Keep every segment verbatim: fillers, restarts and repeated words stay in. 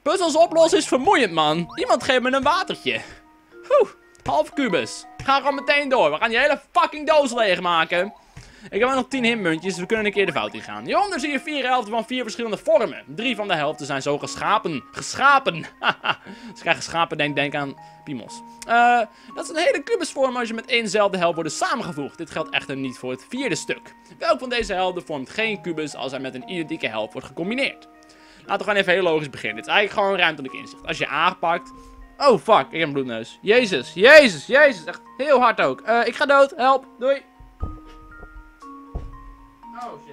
Puzzels oplossen is vermoeiend, man. Iemand geeft me een watertje. Oeh, half kubus. Ga gewoon meteen door. We gaan die hele fucking doos leegmaken. Ik heb nog tien hintmuntjes, dus we kunnen een keer de fout ingaan. Hieronder zie je vier helften van vier verschillende vormen. Drie van de helften zijn zo geschapen. Geschapen. Haha. Als ik krijg geschapen, denk, denk aan piemels. Uh, dat is een hele kubusvorm als je met éénzelfde helft worden samengevoegd. Dit geldt echter niet voor het vierde stuk. Welk van deze helften vormt geen kubus als hij met een identieke helft wordt gecombineerd? Laten we gewoon even heel logisch beginnen. Het is eigenlijk gewoon ruimtelijk inzicht. Als je aangepakt... Oh, fuck. Ik heb een bloedneus. Jezus. Jezus. Jezus. Echt heel hard ook. Uh, ik ga dood. Help. Doei. Oh, shit.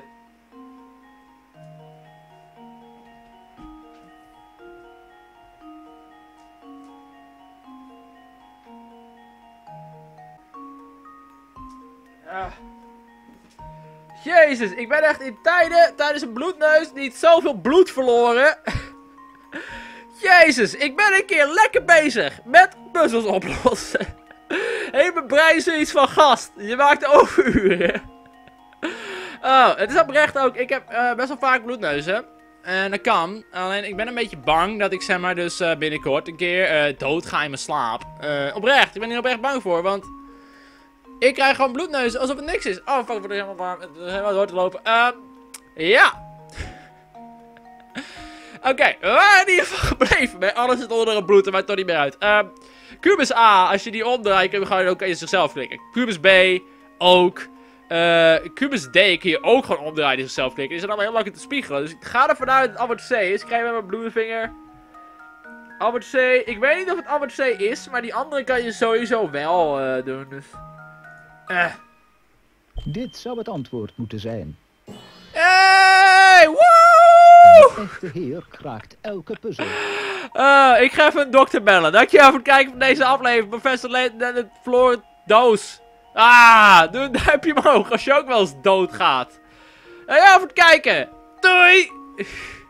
Uh. Jezus, ik ben echt in tijden, tijdens een bloedneus, niet zoveel bloed verloren. Jezus, ik ben een keer lekker bezig met puzzels oplossen. Heeft mijn brein zoiets van, gast, je maakt overuren. Oh, het is oprecht ook, ik heb uh, best wel vaak bloedneuzen. En dat kan, alleen ik ben een beetje bang dat ik zeg maar dus uh, binnenkort een keer uh, dood ga in mijn slaap. Uh, oprecht, ik ben hier oprecht bang voor, want... Ik krijg gewoon bloedneuzen alsof het niks is. Oh, fuck, ik word er helemaal warm. Het is helemaal door te lopen. Uh, ja. Oké, okay, we waren in ieder geval gebleven. Bij alles zit onder het bloed en maakt toch niet meer uit. Uh, Kubus A, als je die omdraait, kun je gewoon ook in zichzelf klikken. Kubus B, ook. Uh, Kubus D kun je ook gewoon omdraaien in zichzelf klikken. Die zijn allemaal heel makkelijk te spiegelen. Dus ik ga ervan uit dat het Albert C is. Ik krijg met mijn bloedevinger. Albert C. Ik weet niet of het Albert C is, maar die andere kan je sowieso wel uh, doen. Dus... Uh. Dit zou het antwoord moeten zijn. Hey, woe! Een echte heer kraakt elke puzzel. Uh, ik ga even een dokter bellen. Dankjewel voor het kijken van deze aflevering. Professor Leonard Floor Doos. Ah, doe een duimpje omhoog als je ook wel eens doodgaat. Dankjewel voor het kijken. Doei!